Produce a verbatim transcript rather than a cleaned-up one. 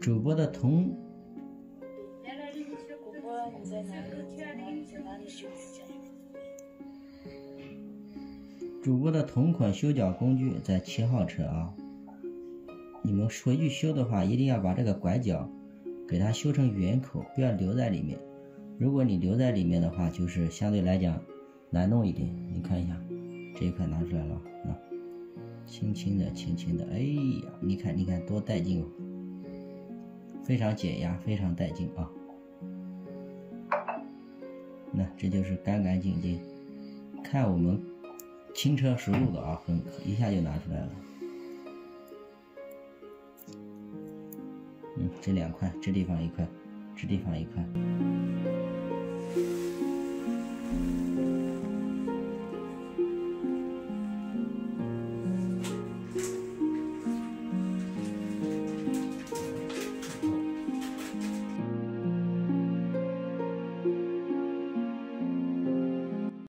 主播的同主播你在哪里？你在哪里？在哪里修指甲？ 主播的同款修脚工具在七号车啊。你们回去修的话，一定要把这个拐角给它修成圆口，不要留在里面。如果你留在里面的话，就是相对来讲难弄一点。你看一下，这一块拿出来了啊，轻轻的，轻轻的，哎呀，你看，你看多带劲哦，非常解压，非常带劲啊。那这就是干干净净，看我们轻车熟路的啊，很一下就拿出来了。嗯，这两块，这地方一块，这地方一块。